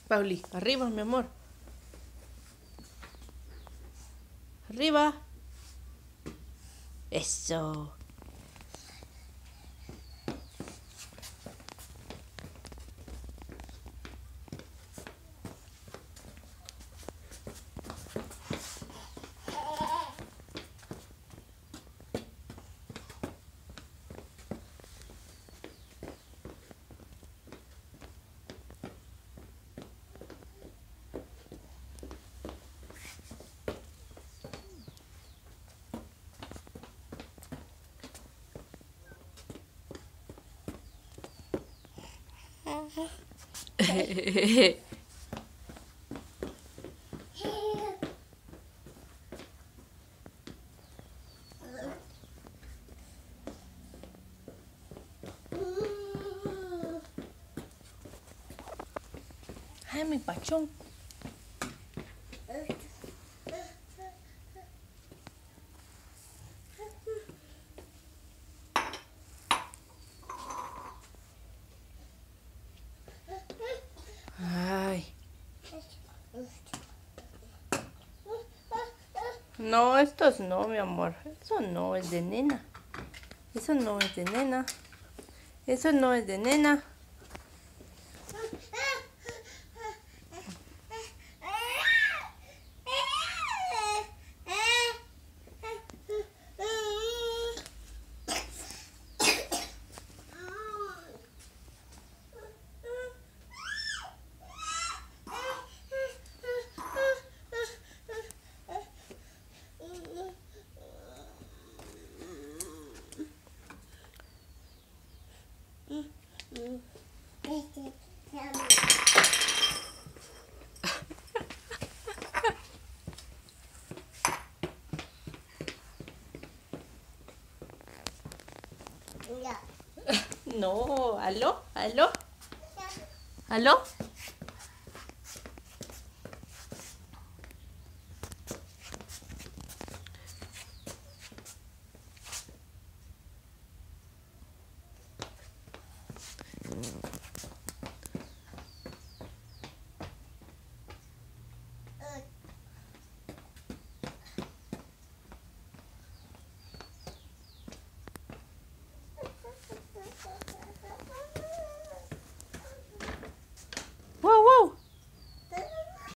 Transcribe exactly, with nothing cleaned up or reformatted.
Pauli, arriba, mi amor. Arriba. Eso. Ay, mi pachón. Ay. No, estos no, mi amor. Eso no es de nena. Eso no es de nena. Eso no es de nena. No, ¿aló? ¿Aló? ¿Aló?